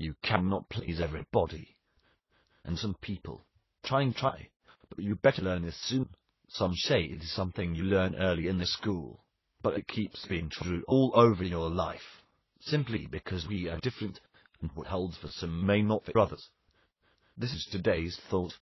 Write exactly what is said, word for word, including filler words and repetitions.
You cannot please everybody. And some people try and try, but you better learn this soon. Some say it is something you learn early in the school, but it keeps being true all over your life, simply because we are different, and what holds for some may not for others. This is today's thought.